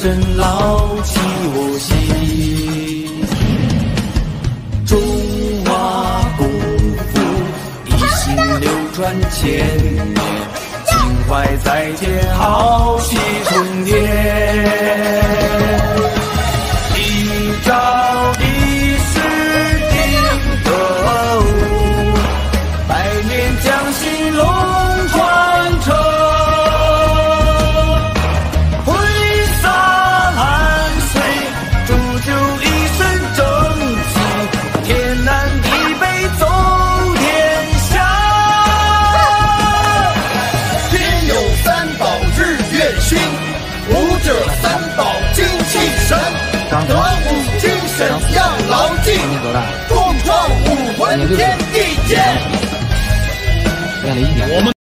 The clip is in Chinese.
深牢记我心。中华功夫一心流传千年，情怀再见，豪气冲天。一朝一夕定格物，百年将兴隆传承。挥洒汗水，铸就一身正气，天南地北走天下。 天有三宝日月星，武者三宝精气神。德武精神要牢记，共创武魂天地间。 练了1年。